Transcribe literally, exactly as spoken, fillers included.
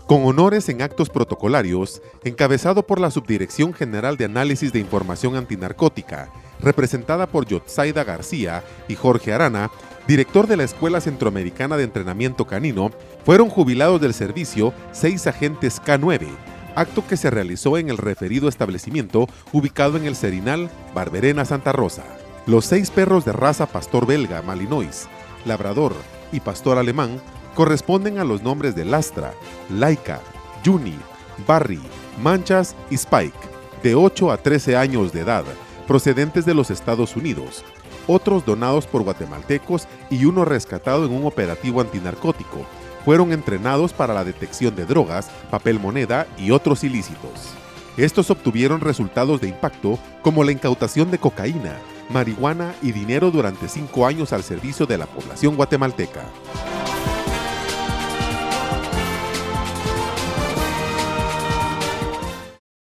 Con honores en actos protocolarios, encabezado por la Subdirección General de Análisis de Información Antinarcótica, representada por Yotzaida García y Jorge Arana, director de la Escuela Centroamericana de Entrenamiento Canino, fueron jubilados del servicio seis agentes K nueve, acto que se realizó en el referido establecimiento ubicado en el Serinal Barberena Santa Rosa. Los seis perros de raza pastor belga, malinois, labrador y pastor alemán corresponden a los nombres de Lastra, Laika, Juni, Barry, Manchas y Spike, de ocho a trece años de edad, procedentes de los Estados Unidos, otros donados por guatemaltecos y uno rescatado en un operativo antinarcótico. Fueron entrenados para la detección de drogas, papel moneda y otros ilícitos. Estos obtuvieron resultados de impacto como la incautación de cocaína, marihuana y dinero durante cinco años al servicio de la población guatemalteca.